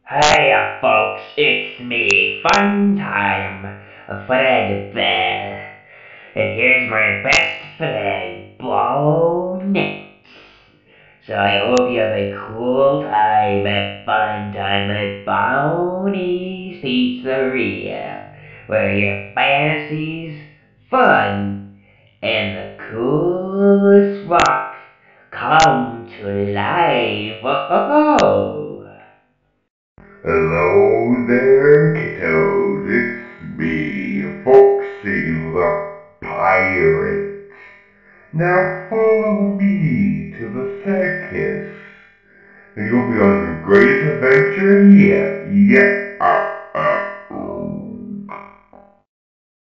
Hiya, folks, it's me, Fun Time, Fredbear, and here's my best friend, Bonnet. So I hope you have a cool time at Fun Time at Bonnie's Pizzeria, where your fantasies, fun, and the coolest rock come to life. Oh. Hello there, kiddos. It's me, Foxy the Pirate. Now follow me to the circus, and you'll be on the greatest adventure yet.